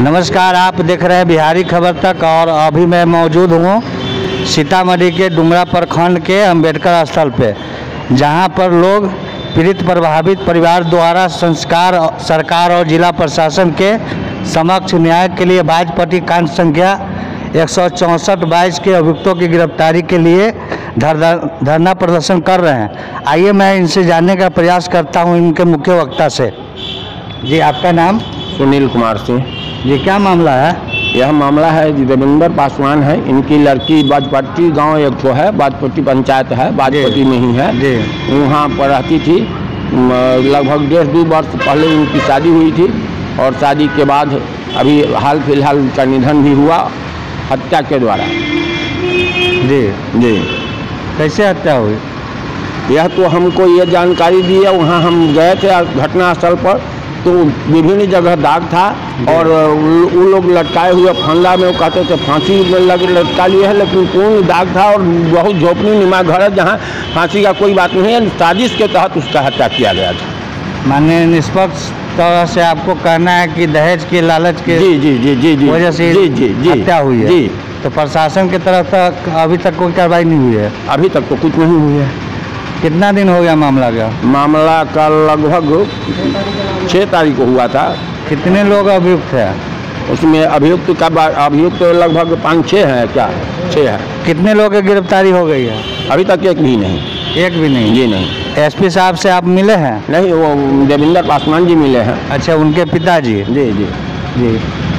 नमस्कार, आप देख रहे हैं बिहारी खबर तक और अभी मैं मौजूद हूँ सीतामढ़ी के डुमरा प्रखंड के अंबेडकर स्थल पे, जहाँ पर लोग पीड़ित प्रभावित परिवार द्वारा संस्कार सरकार और जिला प्रशासन के समक्ष न्याय के लिए बाजपट्टी कांड संख्या 164/22 के अभियुक्तों की गिरफ्तारी के लिए धरना प्रदर्शन कर रहे हैं। आइए मैं इनसे जानने का प्रयास करता हूं इनके मुख्य वक्ता से। जी, आपका नाम? सुनील कुमार सिंह। जी, क्या मामला है? यह मामला है देवेंद्र पासवान है, इनकी लड़की बाजपट्टी गांव एक तो है, बाजपट्टी पंचायत है, बाजपट्टी में ही है जी। वहाँ पर रहती थी। लगभग 1.5-2 वर्ष पहले इनकी शादी हुई थी और शादी के बाद अभी हाल फिलहाल इनका निधन भी हुआ हत्या के द्वारा। जी जी। कैसे हत्या हुई? यह तो हमको ये जानकारी दी है। वहाँ हम गए थे घटनास्थल पर, तो विभिन्न जगह दाग था और वो लोग लटकाए हुए फंदा में, वो कहते थे फांसी में लटका लिए है, लेकिन कौन दाग था और बहुत झोपड़ी नुमा घर है जहाँ फांसी का कोई बात नहीं है। साजिश के तहत उसका हत्या किया गया था। माने निष्पक्ष तरह से आपको कहना है कि दहेज के लालच के वजह से हत्या हुई है? जी। तो प्रशासन की तरफ तक अभी तक कोई कार्रवाई नहीं हुई है? अभी तक तो कुछ नहीं हुई है। कितना दिन हो गया मामला का? मामला का लगभग 6 तारीख को हुआ था। कितने लोग अभियुक्त हैं उसमें? अभियुक्त लगभग 5-6 हैं। क्या 6 है? कितने लोगों की गिरफ्तारी हो गई है? अभी तक एक भी नहीं। एक भी नहीं? जी नहीं। एसपी साहब से आप मिले हैं? नहीं, वो देवेंद्र पासवान जी मिले हैं। अच्छा, उनके पिताजी? जी जी जी।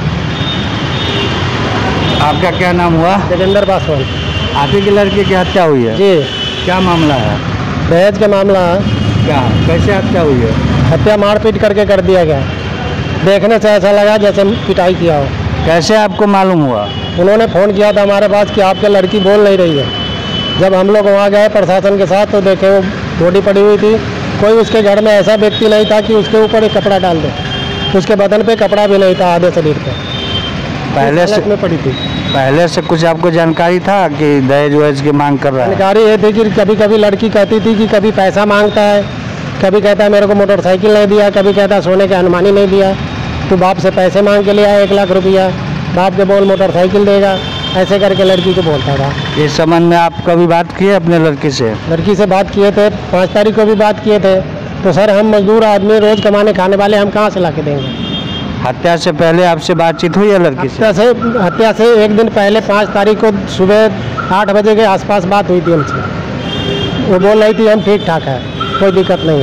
आपका क्या नाम हुआ? देवेंद्र पासवान। आप ही की लड़की की हत्या हुई है? जी। क्या मामला है? दहेज का मामला है। क्या, कैसे हत्या हुई है? हत्या मारपीट करके कर दिया गया। देखने से ऐसा लगा जैसे पिटाई किया हो। कैसे आपको मालूम हुआ? उन्होंने फ़ोन किया था हमारे पास कि आपकी लड़की बोल नहीं रही है। जब हम लोग वहाँ गए प्रशासन के साथ तो देखे वो बॉडी पड़ी हुई थी। कोई उसके घर में ऐसा व्यक्ति नहीं था कि उसके ऊपर एक कपड़ा डाल दे। उसके बदन पे कपड़ा भी नहीं था, आधे शरीर पे पहले से में पड़ी थी। पहले से कुछ आपको जानकारी था कि दहेज वहेज की मांग कर रहा है? जानकारी ये थी कि कभी कभी लड़की कहती थी कि कभी पैसा मांगता है, कभी कहता है मेरे को मोटरसाइकिल नहीं दिया, कभी कहता है सोने के अनुमानी नहीं दिया, तो बाप से पैसे मांग के लिया 1 लाख रुपया, बाप के बोल मोटरसाइकिल देगा, ऐसे करके लड़की को बोलता था। इस संबंध में आप कभी बात किए अपने लड़की से? लड़की से बात किए थे, 5 तारीख को भी बात किए थे। तो सर हम मजदूर आदमी, रोज़ कमाने खाने वाले, हम कहाँ से ला के देंगे? हत्या से पहले आपसे बातचीत हुई है लड़की से? हत्या से 1 दिन पहले 5 तारीख को सुबह 8 बजे के आसपास बात हुई थी हमसे। वो बोल रही थी हम ठीक ठाक है, कोई दिक्कत नहीं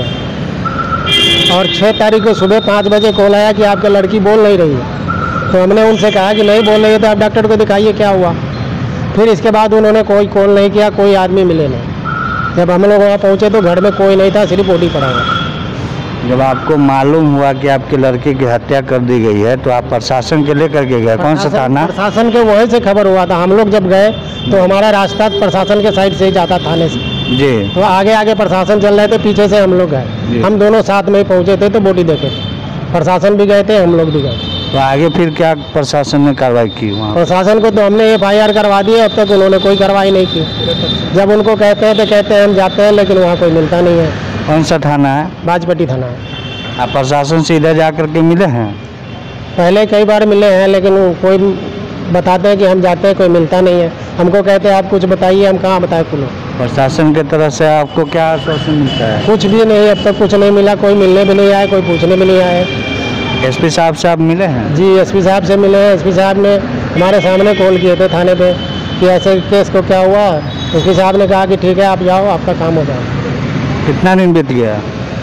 है। और 6 तारीख को सुबह 5 बजे कॉल आया कि आपकी लड़की बोल नहीं रही है। तो हमने उनसे कहा कि नहीं बोल रही है तो आप डॉक्टर को दिखाइए, क्या हुआ। फिर इसके बाद उन्होंने कोई कॉल नहीं किया, कोई आदमी मिले नहीं। जब हम लोग वहाँ पहुँचे तो घर में कोई नहीं था, सिर्फ बॉडी पड़ा हुआ। जब आपको मालूम हुआ कि आपकी लड़की की हत्या कर दी गई है तो आप प्रशासन के लेकर के गए? कौन सा थाना? प्रशासन के वहीं से खबर हुआ था। हम लोग जब गए तो हमारा रास्ता प्रशासन के साइड से ही जाता थाने से। जी। तो आगे प्रशासन चल रहे थे, पीछे से हम लोग गए। हम दोनों साथ में ही पहुँचे थे तो बॉडी देखे। प्रशासन भी गए थे, हम लोग भी गए। तो आगे फिर क्या प्रशासन ने कार्रवाई की वहाँ? प्रशासन को तो हमने FIR करवा दी है, अब तक उन्होंने कोई कार्रवाई नहीं की। जब उनको कहते हैं तो कहते हैं हम जाते हैं, लेकिन वहाँ कोई मिलता नहीं है। कौन सा थाना है? बाजपट्टी थाना है। आप प्रशासन से इधर जा कर के मिले हैं? पहले कई बार मिले हैं, लेकिन कोई बताते हैं कि हम जाते हैं, कोई मिलता नहीं है। हमको कहते हैं आप कुछ बताइए, हम कहाँ बताएं कुछ। प्रशासन की तरफ से आपको क्या आश्वासन मिलता है? कुछ भी नहीं, अब तक कुछ नहीं मिला। कोई मिलने भी नहीं आए, कोई पूछने भी नहीं आए। एसपी साहब से आप मिले हैं? जी, एसपी साहब से मिले हैं। एसपी साहब ने हमारे सामने कॉल किए थे थाने पे कि ऐसे केस को क्या हुआ। एसपी साहब ने कहा कि ठीक है आप जाओ, आपका काम हो जाए। कितना दिन बीत गया?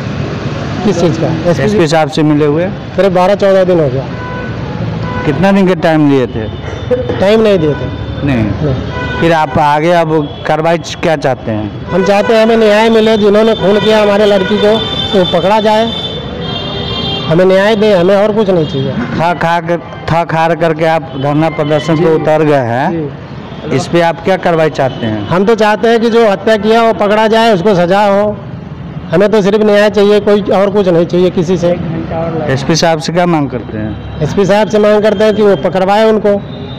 किस चीज़ का? एसपी साहब से मिले हुए करीब 12-14 दिन हो गया। कितना दिन के टाइम लिए थे? टाइम नहीं दिए थे। नहीं। फिर आप आगे अब कार्रवाई क्या चाहते हैं? हम चाहते हैं हमें न्याय मिले। जिन्होंने खून किया हमारे लड़की को तो पकड़ा जाए, हमें न्याय दे, हमें और कुछ नहीं चाहिए। थक हार करके आप धरना प्रदर्शन पे उतर गए हैं, इस पे आप क्या कार्रवाई चाहते हैं? हम तो चाहते हैं कि जो हत्या किया वो पकड़ा जाए, उसको सजा हो। हमें तो सिर्फ न्याय चाहिए, कोई और कुछ नहीं चाहिए किसी से। एसपी साहब से क्या मांग करते हैं? एसपी साहब से मांग करते हैं कि वो पकड़वाए उनको,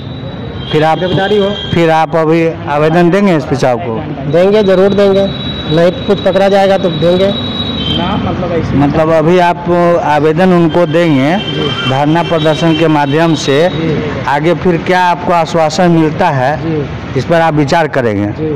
फिर आप गिरफ्तारी हो। फिर आप अभी आवेदन देंगे एसपी साहब को? देंगे, जरूर देंगे। नहीं कुछ पकड़ा जाएगा तो देंगे। ना, मतलब ऐसे मतलब अभी आप आवेदन उनको देंगे जी। धरना प्रदर्शन के माध्यम से, जी आगे फिर क्या आपको आश्वासन मिलता है जी इस पर आप विचार करेंगे। जी।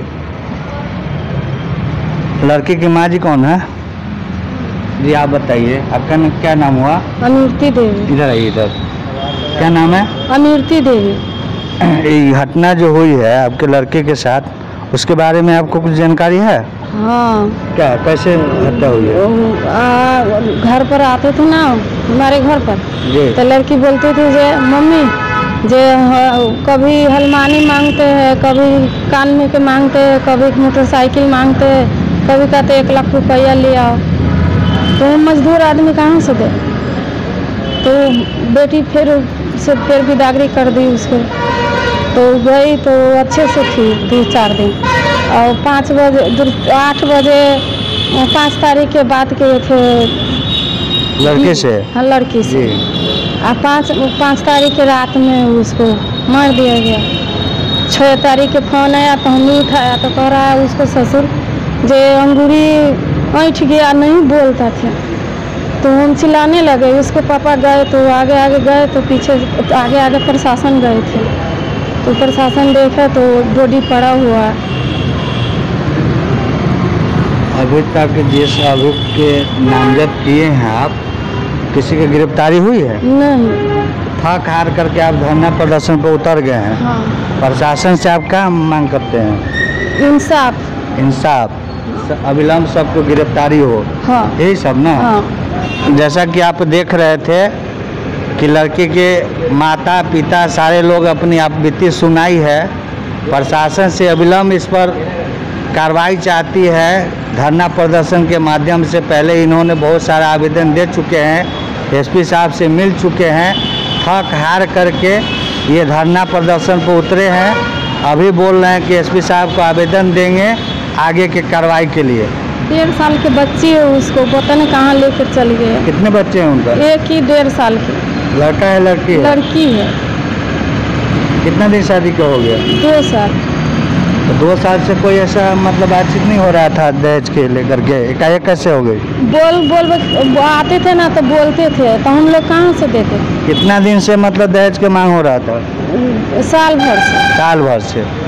लड़की की माँ जी कौन है जी, आप बताइए, आपका क्या नाम हुआ? अनिरुति देवी। इधर आइए, इधर। क्या नाम है? अनिरुति देवी। ये घटना जो हुई है आपके लड़के के साथ, उसके बारे में आपको कुछ जानकारी है? हाँ, क्या, कैसे हत्या हुई है? घर पर आते थे ना हमारे घर पर, जी तो लड़की बोलती थी जे मम्मी जे कभी हलमानी मांगते हैं, कभी कान में के मांगते हैं, कभी मोटरसाइकिल मांगते हैं, कभी कहते 1 लाख रुपया ले आओ। तो मजदूर आदमी कहाँ से दे? तो बेटी फिर बिदागरी कर दी उसको। तो गई तो अच्छे से थी 2-4 दिन, और 8 बजे 5 तारीख के बाद गए थे लड़के से? हाँ, लड़की से। जी। और 5 तारीख के रात में उसको मार दिया गया। 6 तारीख के फोन आया तो हमने उठाया तो कह रहा है उसको ससुर जे अंगूरी ऐंठ गया, नहीं बोलता था। तो हम चिल्लाने लगे, उसके पापा गए तो आगे गए तो पीछे आगे प्रशासन गए थे, तो प्रशासन देखा तो बॉडी पड़ा हुआ है। अभी तक जिस अभियुक्त के नामजद किए हैं आप, किसी की गिरफ्तारी हुई है? नहीं। थक हार करके आप धरना प्रदर्शन पर उतर गए हैं। हाँ। प्रशासन से आप क्या मांग करते हैं? इंसाफ। इंसाफ, अविलंब सबको गिरफ्तारी हो, हाँ। यही सब ना? हाँ। जैसा कि आप देख रहे थे कि लड़के के माता पिता सारे लोग अपनी आप बीती सुनाई है। प्रशासन से अविलंब इस पर कार्रवाई चाहती है। धरना प्रदर्शन के माध्यम से पहले इन्होंने बहुत सारा आवेदन दे चुके हैं, एसपी साहब से मिल चुके हैं। थक हार करके ये धरना प्रदर्शन पर उतरे हैं। अभी बोल रहे हैं कि एसपी साहब को आवेदन देंगे आगे के कार्रवाई के लिए। 1.5 साल के बच्ची है, उसको पता नहीं कहाँ लेकर चल गए। कितने बच्चे हैं उनका? एक ही 1.5 साल की। लड़का है लड़की है? लड़की है। कितना दिन शादी का हो गया? 2 साल। तो 2 साल से कोई ऐसा मतलब बातचीत नहीं हो रहा था दहेज के लेकर के, एकाएक कैसे हो गई? बोल आते थे ना तो बोलते थे, तो हम लोग कहाँ से देते? कितना दिन से मतलब दहेज के मांग हो रहा था? साल भर से। साल भर से।